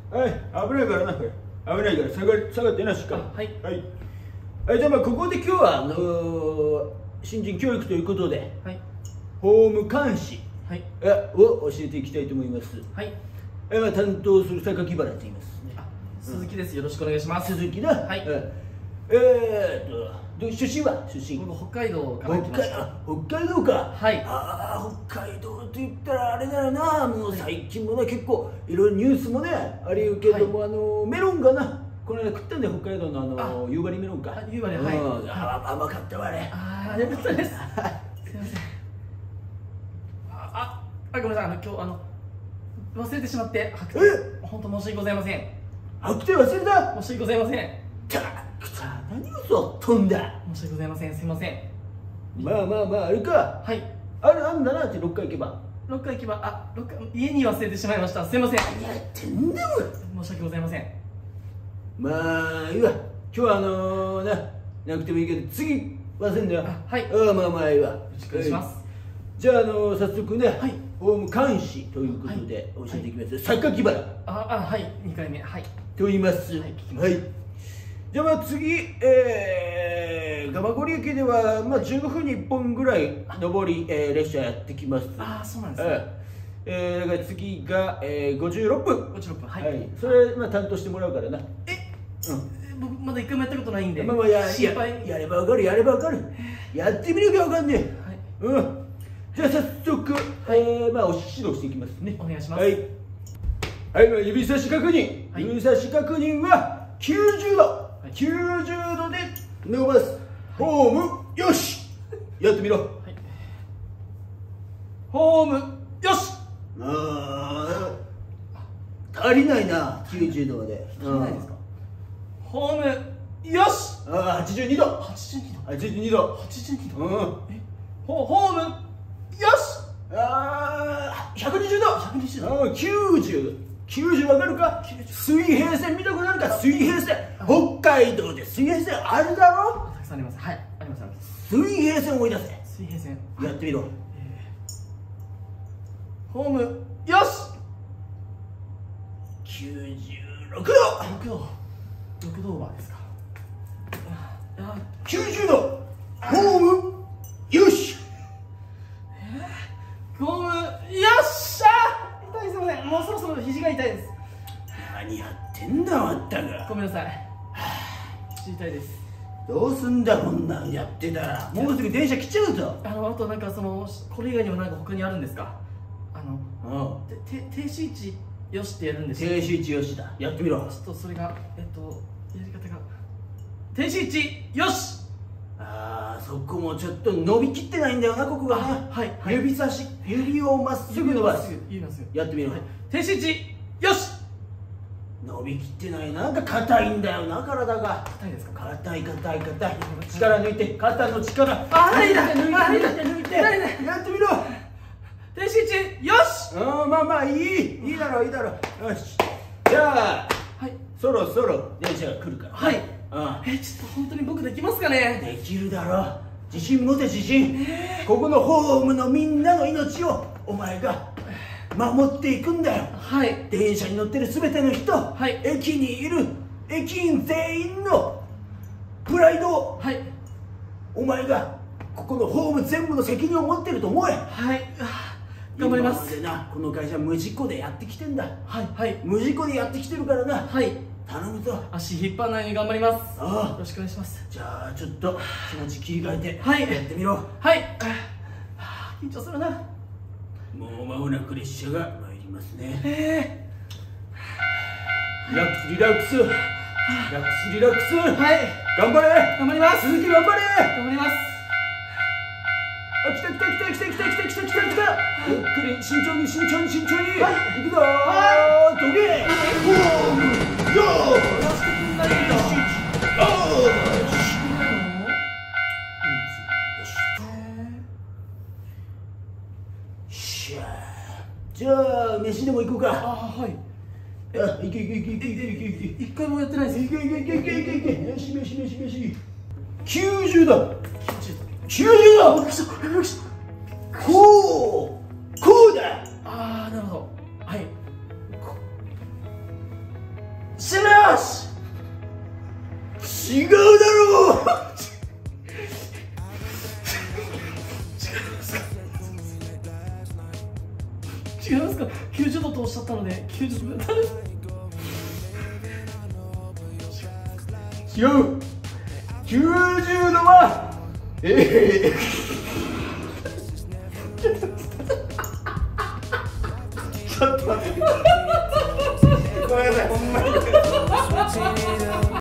はい、危ないからな、これ。危ないから下がってな、しっかり。 はい。 はい。じゃあまあここで今日は新人教育ということで、 はい。 ホーム監視を教えていきたいと思います。 はい。 まあ担当する榊原と言いますね。 鈴木です。よろしくお願いします。 鈴木だ。 はい。 出身は僕北海道から来ました。 北海道か。 はい。 北海道と言ったらあれだよな。もう最近もね結構いろいろニュースもねありるけども、メロンがなこの間食ったんだよ、北海道の夕張メロンか。 夕張、はい。 甘かったわあれ。 よかったです。すいません。ごめんなさい、今日忘れてしまって白手。本当申し訳ございません。 白手忘れた。 申し訳ございません。 何嘘飛んだ。 申し訳ございません。すいません。 まああれか。 はい。 あんだなって6回行けば。 6回行けば家に忘れてしまいました。すいません。 何やってんだよ。 申し訳ございません。 まあいいわ。今日はなくてもいいけど次忘れんだよ。 はい。 まあいいわ。よろしくお願いします。 じゃあ早速ね、ホーム監視ということで教えていきます。榊原。 はい、2回目。はい。 と言います。 はい、聞きます。 じゃあ次、蒲郡駅では15分に1本ぐらい上り列車やってきます。 そうなんですね。 だから次が56分。 56分。 はい。それ担当してもらうからな。 僕まだ1回もやったことないんで。 やればわかる、やればわかる。やってみなきゃわかんねえ。じゃあ早速指導していきますね。 お願いします。 はい、指差し確認。指差し確認は90度。90度で伸ばす。ホームよし。やってみろ。 ホームよし。 足りないな、90度まで。 足りないですか。ホームよし。 82度。82度。 ホームよし。 120度。90わかるか。水平線見たことあるか。水平線、北海道で水平線あるだろ。 たくさんあります。はい、あります。 水平線思い出せ。 水平線やってみろ。 ホームよし。 96度。 6度オーバーですか。 90度。ホームよし。 ホームよっしゃ。痛い。すみません、もうそろそろ肘が痛いです。 何やってんだまったく。 ごめんなさい。肘痛いです。 どうすんだこんなんやってたら。もうすぐ電車来ちゃうぞ。 あとこれ以外にも他にあるんですか。停止位置よしってやるんですよ。 停止位置よしだ。やってみろ。 ちょっとそれがやり方が停止位置よし。 そこもちょっと伸びきってないんだよな、ここがね。指をまっすぐ伸ばす。やってみろ。 停止位置よし。 伸びきってない。なんか硬いんだよな、体が。 硬いですか。 硬い。力抜いて、肩の力。 抜いて。やってみろ。 停止位置よし。 まあいいだろう。よし。じゃあそろそろ電車が来るから。 ちょっと本当に僕できますかね。 できるだろう。自信持て、自信。ここのホームのみんなの命をお前が守っていくんだよ。電車に乗ってる全ての人、駅にいる駅員全員のプライドをお前がここのホーム全部の責任を持ってると思え。 頑張ります。 今までこの会社無事故でやってきてんだ。無事故でやってきてるからな。頼むぞ。 足引っ張らないように頑張ります。よろしくお願いします。 じゃあちょっと気持ち切り替えてやってみろ。 緊張するな。 もう間もなく列車が参りますね。リラックス。頑張れ。 頑張ります。 鈴木頑張れ。 頑張ります。 来た。ゆっくり慎重に。行くぞ。どけ。じゃあ飯でも行こうか。行け。 一回もやってないです。 行け。飯。90度。こうだ。 なるほど。 死ぬよし。 違うだろう。 違いますか。90度とおっしゃったので90度。 違う。90度はちょっと待って。ごめんなさい、ほんまに。